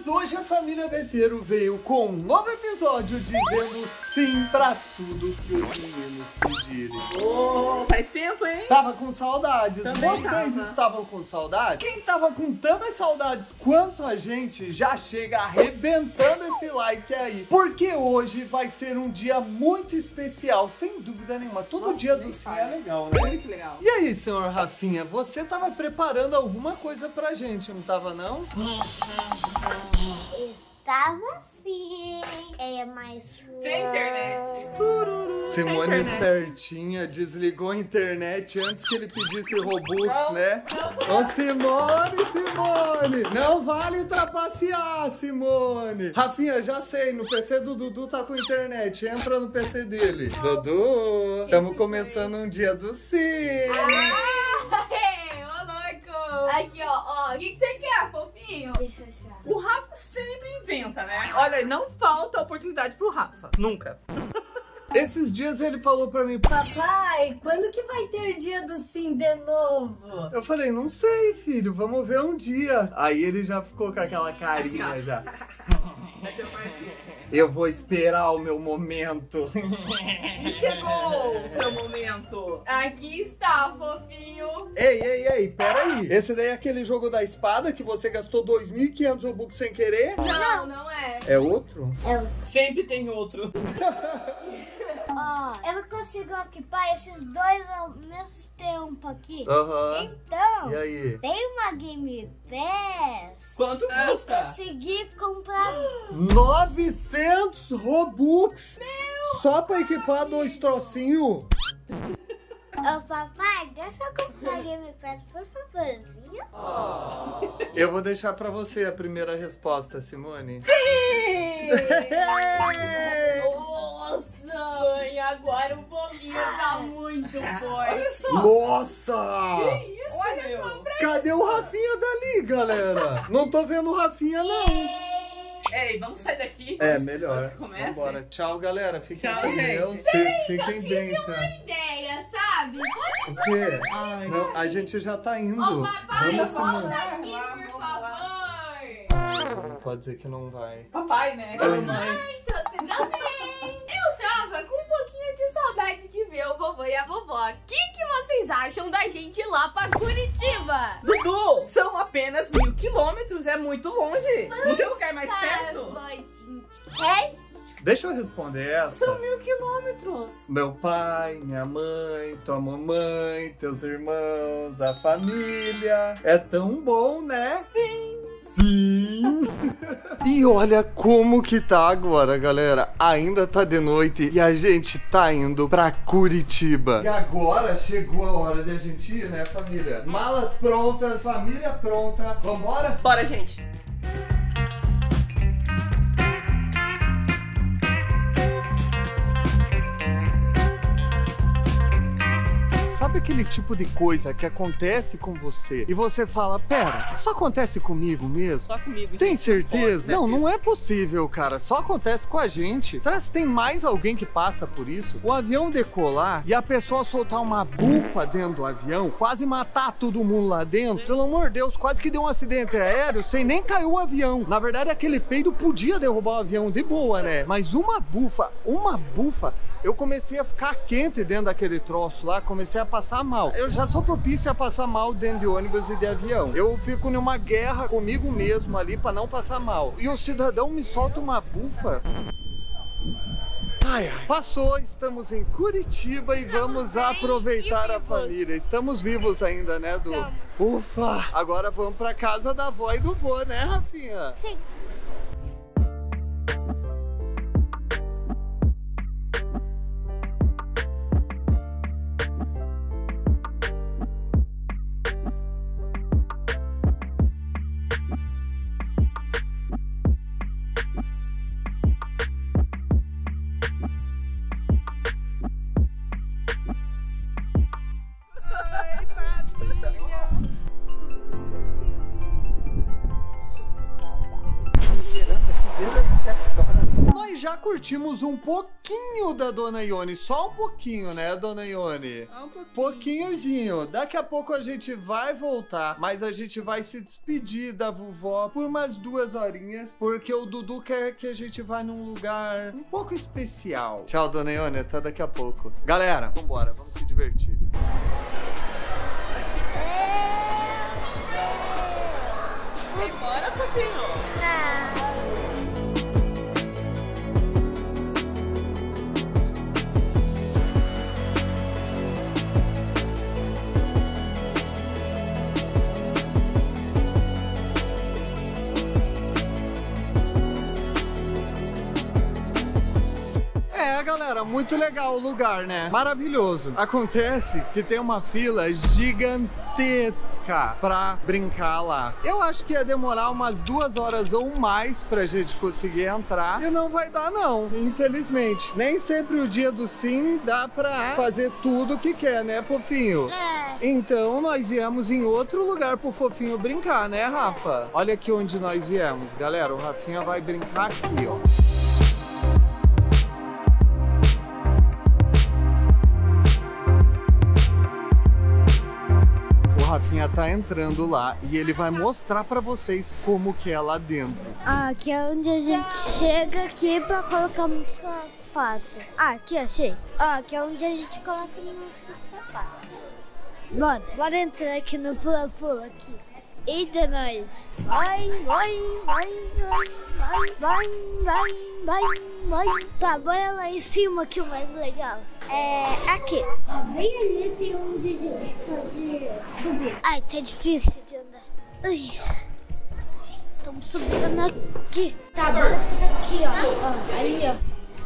Mas hoje a família Beteiro veio com um novo episódio dizendo sim pra tudo que os meninos pedirem. Oh, faz tempo, hein? Tava com saudades. Também Vocês tava. estavam com saudades? Quem tava com tantas saudades quanto a gente já chega arrebentando esse like aí. Porque hoje vai ser um dia muito especial, sem dúvida nenhuma. Todo dia do sim é legal, né? Muito legal. E aí, senhor Rafinha, você tava preparando alguma coisa pra gente, não tava não? Estava sim. Mas... Sem internet. Simone internet. espertinha, desligou a internet antes que ele pedisse Robux, Não, né? Ô Simone! Não vale trapacear, Simone! Rafinha, já sei, no PC do Dudu tá com internet, entra no PC dele. Dudu, estamos começando um dia do sim! Aqui, ó. O que você quer, fofinho? Deixa eu achar. O Rafa sempre inventa, né? Olha, não falta oportunidade pro Rafa. Nunca. Esses dias ele falou pra mim, Papai, quando que vai ter dia do sim de novo? eu falei, não sei, filho, vamos ver um dia. Aí ele já ficou com aquela carinha já. Eu vou esperar o meu momento. E chegou o seu momento. Aqui está, fofinho. Ei, peraí. Esse daí é aquele jogo da espada que você gastou 2.500 Robux sem querer? Não, não é. É outro? Sempre tem outro. Ó, eu consigo ocupar esses dois ao mesmo tempo aqui. Aham. Então, E aí? tem uma Game Pass. Quanto custa? Consegui comprar 900 Robux! Só pra equipar dois trocinhos? Ô, papai, deixa eu comprar a Game Pass, por favorzinho. Eu vou deixar pra você a primeira resposta, Simone. Nossa, mãe, agora o fofinho tá muito forte. Olha só. Nossa! Que isso, Olha meu? só pra Cadê o Rafinha dali, galera? Não tô vendo o Rafinha, não. Ei, vamos sair daqui? É, Antes melhor. que comece? Vambora. Tchau, galera. Fiquem Tchau, com gente. Deus. Fiquem bem, tá? ideia, sabe? O quê? Ai, Não, a gente já tá indo. Ô, papai, Vamos, volta Simone. aqui, por favor. Não pode dizer que não vai. papai, né? Aquela mãe. Então, você também. Eu tava com um pouquinho de saudade de ver o vovô e a vovó. O que vocês acham da gente ir lá pra Curitiba? Dudu, são apenas 1.000 quilômetros, é muito longe. Não tem lugar mais perto? Deixa eu responder essa. São 1.000 quilômetros. Meu pai, minha mãe, tua mamãe, teus irmãos, a família. É tão bom, né? Sim. E olha como que tá agora, galera. Ainda tá de noite e a gente tá indo pra Curitiba. E agora chegou a hora da gente ir, né, família? Malas prontas, família pronta. Vambora? Bora, gente. Sabe aquele tipo de coisa que acontece com você e você fala, pera, isso acontece comigo mesmo? Só comigo. Tem gente. certeza? Pode, Não é possível, cara. Só acontece com a gente. Será que tem mais alguém que passa por isso? O avião decolar e a pessoa soltar uma bufa dentro do avião, quase matar todo mundo lá dentro. Pelo amor de Deus, quase que deu um acidente aéreo sem nem cair o avião. Na verdade, aquele peido podia derrubar o avião de boa, né? Mas uma bufa, eu comecei a ficar quente dentro daquele troço lá, comecei a passar mal. Eu já sou propício a passar mal dentro de ônibus e de avião. Eu fico numa guerra comigo mesmo ali pra não passar mal. E o cidadão me solta uma bufa. Ai, passou, estamos em Curitiba e vamos aproveitar a família. Estamos vivos ainda, né, Du? Ufa! Agora vamos pra casa da avó e do vô, né, Rafinha? Sim. Nós já curtimos um pouquinho da Dona Ione, só um pouquinho, né, Dona Ione? Só um pouquinho. Pouquinhozinho. Daqui a pouco a gente vai voltar, mas a gente vai se despedir da vovó por umas 2 horinhas, porque o Dudu quer que a gente vá num lugar um pouco especial. Tchau, Dona Ione, até daqui a pouco. Galera, vambora, vamos se divertir. Vai embora, fofinho. Galera, muito legal o lugar, né? Maravilhoso. Acontece que tem uma fila gigantesca pra brincar lá. Eu acho que ia demorar umas 2 horas ou mais pra gente conseguir entrar e não vai dar não, infelizmente. Nem sempre o dia do sim dá pra fazer tudo o que quer, né, fofinho? Então nós viemos em outro lugar pro fofinho brincar, né, Rafa? Olha aqui onde nós viemos, galera. O Rafinha vai brincar aqui, ó. O Rafinha tá entrando lá e ele vai mostrar pra vocês como que é lá dentro. Aqui é onde a gente chega aqui pra colocar o sapato. Aqui, achei. Aqui é onde a gente coloca o nosso sapato. Bora entrar aqui no pula-pula aqui. Eita, nós. Vai. Tá, bora lá em cima que é o mais legal. É aqui. Bem ali tem onde a gente pode subir. Ai, tá difícil de andar. Ai. Estamos subindo aqui. Tá, bora por aqui, ó. Ali, ó.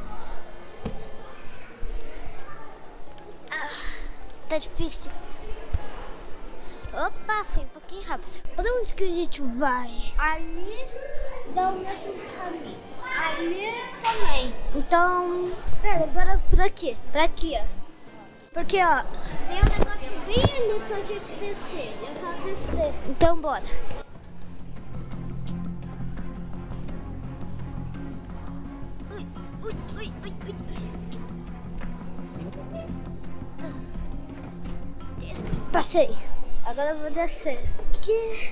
Tá difícil. Opa, foi um pouquinho rápido. Pra onde que a gente vai? Ali dá o mesmo caminho. Ali também. Então, pera, bora por aqui. Pra aqui, ó. Porque, ó, tem um negócio bem ali pra gente descer. Eu quero descer. Então, bora. Ui. Passei. Agora eu vou descer. Aqui.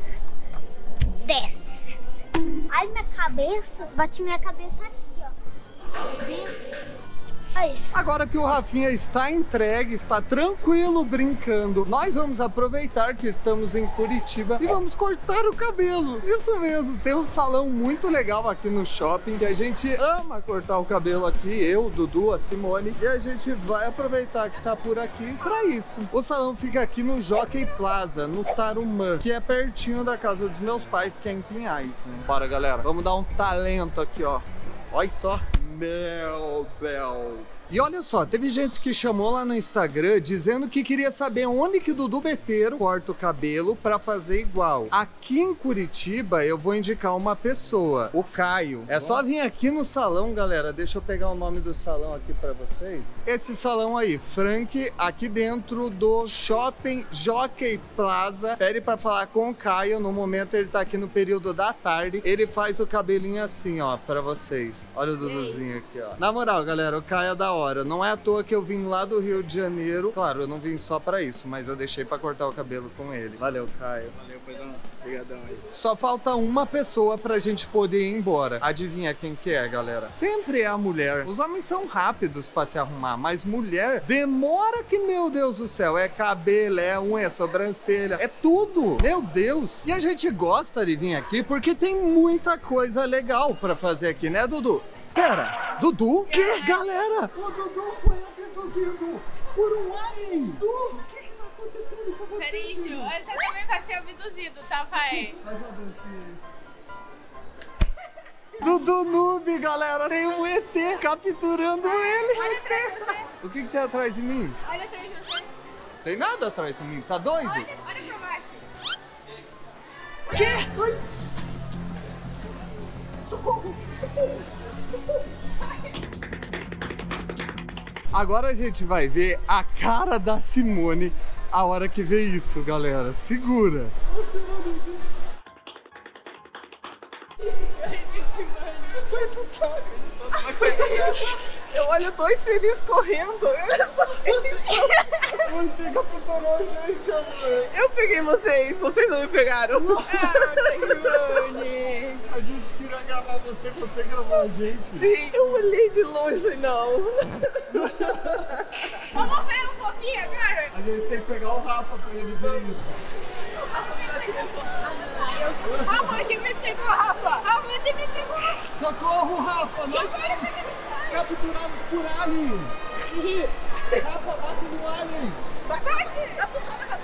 Desce. Ai, minha cabeça. Bate minha cabeça aqui, ó. Bem aqui. Aí. Agora que o Rafinha está entregue, está tranquilo brincando, nós vamos aproveitar que estamos em Curitiba e vamos cortar o cabelo. Isso mesmo, tem um salão muito legal aqui no shopping que a gente ama cortar o cabelo aqui, eu, o Dudu, a Simone, e a gente vai aproveitar que tá por aqui pra isso. O salão fica aqui no Jockey Plaza, no Tarumã, que é pertinho da casa dos meus pais, que é em Pinhais, né? Bora, galera, vamos dar um talento aqui, ó. Olha só. Meu Deus. E olha só, teve gente que chamou lá no Instagram dizendo que queria saber onde que o Dudu Beteiro corta o cabelo pra fazer igual. Aqui em Curitiba eu vou indicar uma pessoa, o Caio. É só vir aqui no salão, galera. Deixa eu pegar o nome do salão aqui pra vocês. Esse salão aí, Frank, aqui dentro do Shopping Jockey Plaza. Pede pra falar com o Caio. No momento ele tá aqui no período da tarde. Ele faz o cabelinho assim, ó, pra vocês. Olha o Duduzinho aqui, ó. Na moral, galera, o Caio é da hora. Não é à toa que eu vim lá do Rio de Janeiro. Claro, eu não vim só pra isso, mas eu deixei pra cortar o cabelo com ele. Valeu, Caio. Valeu, paizão. Obrigadão aí. Só falta uma pessoa pra gente poder ir embora. Adivinha quem que é, galera? Sempre é a mulher. Os homens são rápidos pra se arrumar, mas mulher demora que, meu Deus do céu, é cabelo, é unha, é sobrancelha, é tudo. Meu Deus. E a gente gosta de vir aqui porque tem muita coisa legal pra fazer aqui, né, Dudu? Pera, Dudu? Que, galera? O Dudu foi abduzido por um alien. Dudu, o que tá acontecendo com você? Peraí, Ju, você também vai ser abduzido, tá, pai? Faz a dancinha. Dudu Noob, galera, tem um ET capturando ele. Olha atrás de você. O que tem atrás de mim? Olha atrás de você. Tem nada atrás de mim, tá doido? Olha pra baixo. Que? Ai. Socorro, socorro. Agora a gente vai ver a cara da Simone a hora que vê isso, galera. Segura. Eu olho dois felizes correndo. Olha só Você capturou a gente, amor. Eu peguei vocês não me pegaram. A gente queria gravar você gravou a gente. Sim, eu olhei de longe e falei, não. Vamos ver o fofinho agora. A gente tem que pegar o Rafa pra ele ver isso. Rafa, quem me pegou, Rafa? Rafa, quem me pegou? Socorro, Rafa! Nós somos capturados por alien! Rafa, bate no alien! Bate! Dá porrada, Rafa.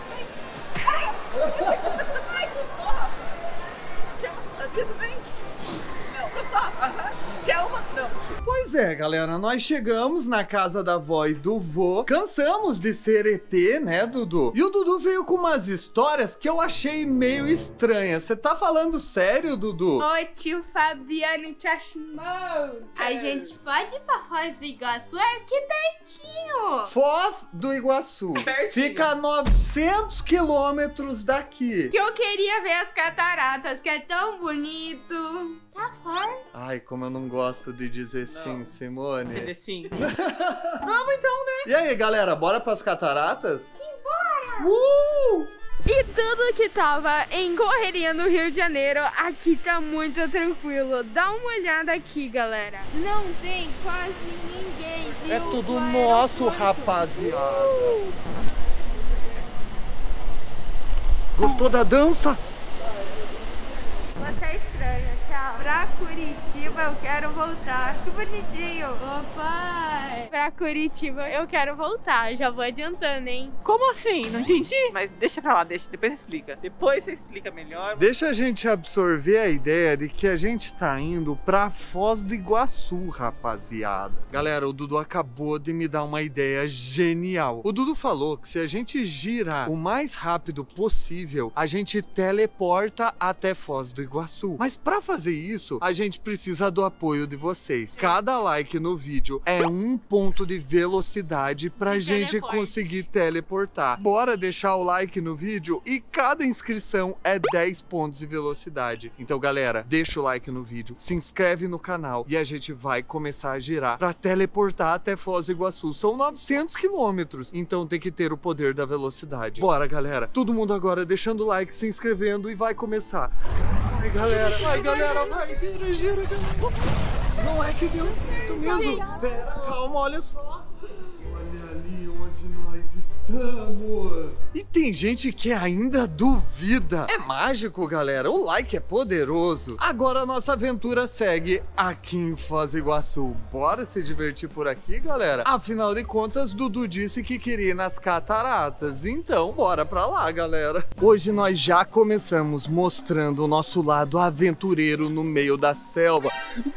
Ai, gostou, Rafa? Quer uma? Tá tudo bem? Não, gostou? Quer uma? Não. Pois é, galera, nós chegamos na casa da avó e do vô. Cansamos de ser ET, né, Dudu? E o Dudu veio com umas histórias que eu achei meio estranhas. Você tá falando sério, Dudu? Oi, tio Fabiano te chamou. A gente pode ir pra Foz do Iguaçu? É aqui pertinho. Foz do Iguaçu. Pertinho. Fica a 900 quilômetros daqui. Que eu queria ver as cataratas, que é tão bonito. Tá fora. Ai, como eu não gosto de dizer sim, Simone. Sim. Vamos então, né? E aí, galera, bora pras cataratas? Simbora! E tudo que tava em correria no Rio de Janeiro, aqui tá muito tranquilo. Dá uma olhada aqui, galera. Não tem quase ninguém. É viu? tudo O nosso, aeroporto. rapaziada. Gostou da dança? Você é estranha, tchau. Pra Curitiba eu quero voltar. Que bonitinho. Ô pai. Pra Curitiba eu quero voltar. Já vou adiantando, hein? Como assim? Não entendi. Mas deixa pra lá, deixa. Depois você explica. Depois você explica melhor. Deixa a gente absorver a ideia de que a gente tá indo pra Foz do Iguaçu, rapaziada. Galera, o Dudu acabou de me dar uma ideia genial. O Dudu falou que se a gente girar o mais rápido possível, a gente teleporta até Foz do Iguaçu. Mas pra fazer isso, a gente precisa do apoio de vocês. Cada like no vídeo é um ponto de velocidade pra gente teleporte. conseguir teleportar. Bora deixar o like no vídeo e cada inscrição é 10 pontos de velocidade. Então, galera, deixa o like no vídeo, se inscreve no canal e a gente vai começar a girar pra teleportar até Foz do Iguaçu. São 900 quilômetros, então tem que ter o poder da velocidade. Bora, galera. Todo mundo agora deixando o like, se inscrevendo e vai começar. Vai, galera. Vai, galera. Vai, gira, gira, galera. Não é que deu certo mesmo. Espera, calma, olha só. Olha ali onde nós estamos. E tem gente que ainda duvida. É mágico, galera. O like é poderoso. Agora a nossa aventura segue aqui em Foz do Iguaçu. Bora se divertir por aqui, galera? Afinal de contas, Dudu disse que queria ir nas cataratas. Então, bora pra lá, galera. Hoje nós já começamos mostrando o nosso lado aventureiro no meio da selva.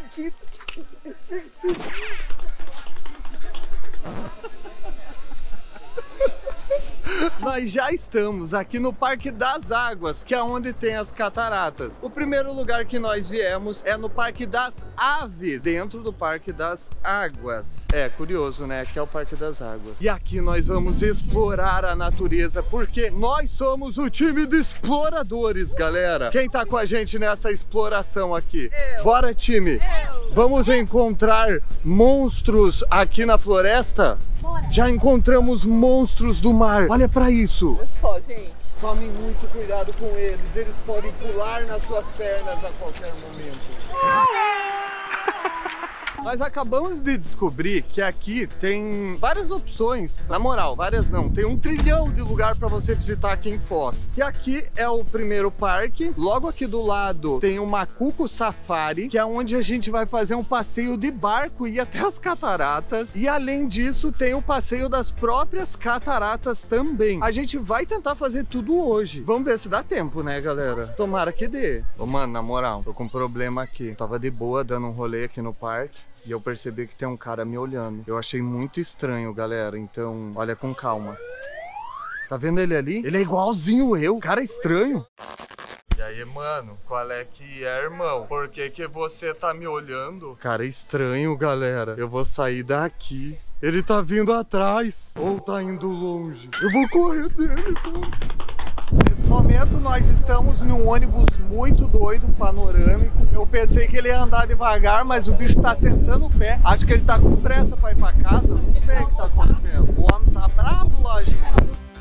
Nós já estamos aqui no Parque das Águas, que é onde tem as cataratas. O primeiro lugar que nós viemos é no Parque das Aves, dentro do Parque das Águas. É curioso, né? Aqui é o Parque das Águas. E aqui nós vamos explorar a natureza, porque nós somos o time de exploradores, galera. Quem tá com a gente nessa exploração aqui? Bora, time! Vamos encontrar monstros aqui na floresta? Já encontramos monstros do mar. Olha pra isso. Olha só, gente. Tomem muito cuidado com eles. Eles podem pular nas suas pernas a qualquer momento. Nós acabamos de descobrir que aqui tem várias opções. Na moral, várias não. Tem 1 trilhão de lugar para você visitar aqui em Foz. E aqui é o primeiro parque. Logo aqui do lado tem o Macuco Safari, que é onde a gente vai fazer um passeio de barco e ir até as cataratas. E além disso, tem o passeio das próprias cataratas também. A gente vai tentar fazer tudo hoje. Vamos ver se dá tempo, né, galera? Tomara que dê. Ô, mano, na moral, tô com um problema aqui. Tava de boa dando um rolê aqui no parque e eu percebi que tem um cara me olhando. Eu achei muito estranho, galera. Então, olha com calma. Tá vendo ele ali? Ele é igualzinho eu. Cara estranho. E aí, mano, qual é que é, irmão? Por que que você tá me olhando? Cara estranho, galera. Eu vou sair daqui. Ele tá vindo atrás. Ou tá indo longe. Eu vou correr dele, tá? momento nós estamos num ônibus muito doido, panorâmico. Eu pensei que ele ia andar devagar, mas o bicho tá sentando o pé. Acho que ele tá com pressa pra ir pra casa. Não sei o que tá acontecendo. O homem tá bravo, lojinha.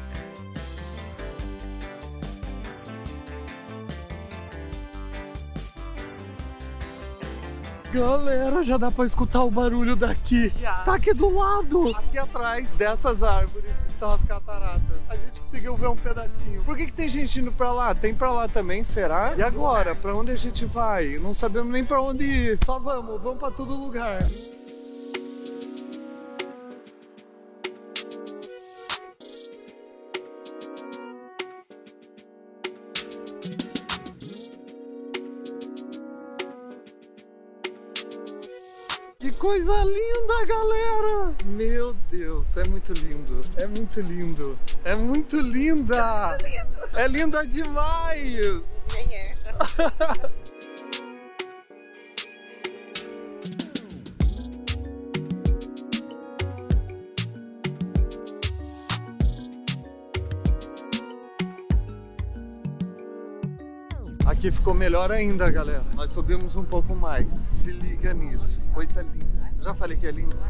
Galera, já dá pra escutar o barulho daqui. Já. Tá aqui do lado. Aqui atrás dessas árvores estão as cataratas. A gente conseguiu ver um pedacinho. Por que tem gente indo pra lá? Tem pra lá também, será? E agora? Pra onde a gente vai? Não sabemos nem pra onde ir. Só vamos pra todo lugar. Que coisa linda, galera! Meu Deus, é muito lindo. É muito lindo. É muito linda! É linda demais! Nem é. Aqui ficou melhor ainda, galera. Nós subimos um pouco mais. Se liga nisso. Coisa linda. Eu já falei que é lindo.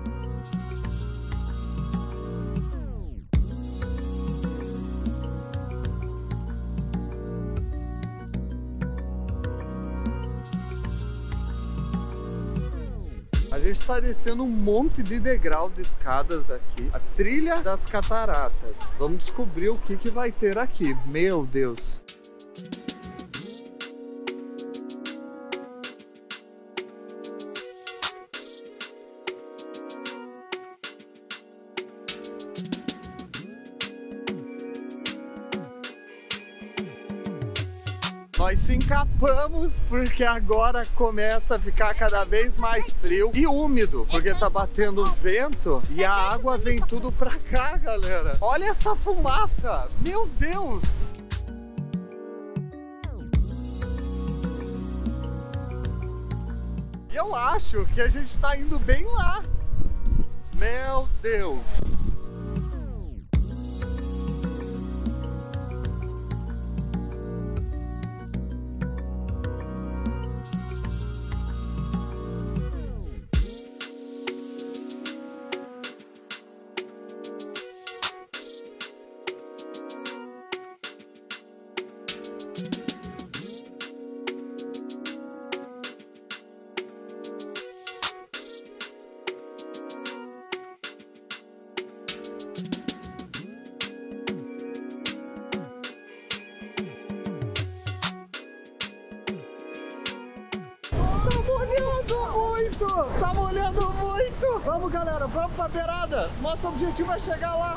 A gente está descendo um monte de degrau de escadas aqui. A trilha das cataratas. Vamos descobrir o que vai ter aqui. Meu Deus. Nós se encapamos porque agora começa a ficar cada vez mais frio e úmido, porque tá batendo vento e a água vem tudo pra cá, galera. Olha essa fumaça! Meu Deus! E eu acho que a gente tá indo bem lá. Meu Deus! Tá molhando muito! Vamos, galera, vamos pra beirada! Nosso objetivo é chegar lá!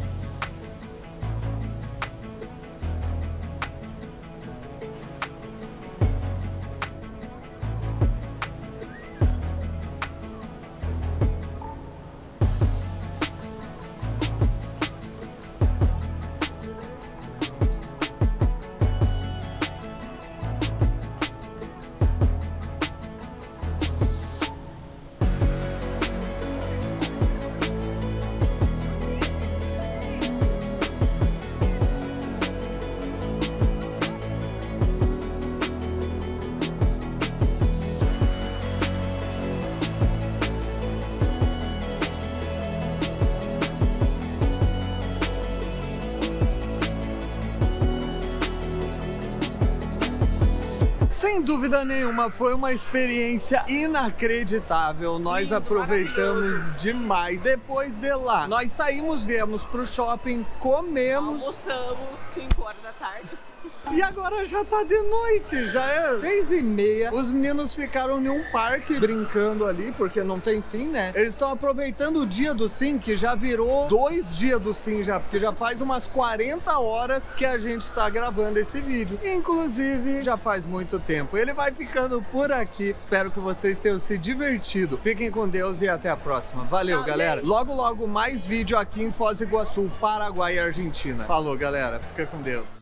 Sem dúvida nenhuma, foi uma experiência inacreditável. Nós aproveitamos demais. Depois de lá, nós saímos, viemos pro shopping, comemos. Almoçamos 5 horas da tarde. E agora já tá de noite, já é 6h30. Os meninos ficaram em um parque brincando ali, porque não tem fim, né? Eles estão aproveitando o dia do sim, que já virou 2 dias do sim já, porque já faz umas 40 horas que a gente tá gravando esse vídeo. Inclusive, já faz muito tempo. Ele vai ficando por aqui. Espero que vocês tenham se divertido. Fiquem com Deus e até a próxima. Valeu, galera. Logo, logo, mais vídeo aqui em Foz do Iguaçu, Paraguai e Argentina. Falou, galera. Fica com Deus.